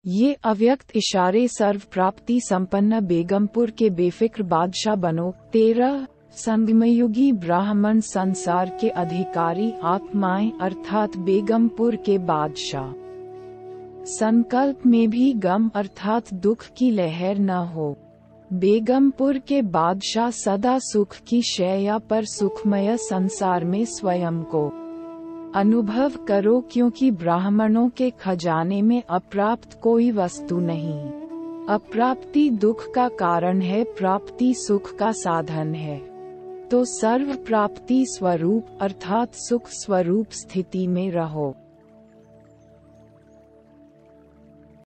ये अव्यक्त इशारे सर्व प्राप्ति संपन्न बेगमपुर के बेफिक्र बादशाह बनो। 13 संगमयुगी ब्राह्मण संसार के अधिकारी आत्माएं अर्थात बेगमपुर के बादशाह। संकल्प में भी गम अर्थात दुख की लहर न हो। बेगमपुर के बादशाह सदा सुख की शैया पर सुखमय संसार में स्वयं को अनुभव करो, क्योंकि ब्राह्मणों के खजाने में अप्राप्त कोई वस्तु नहीं। अप्राप्ति दुख का कारण है, प्राप्ति सुख का साधन है। तो सर्व प्राप्ति स्वरूप अर्थात सुख स्वरूप स्थिति में रहो।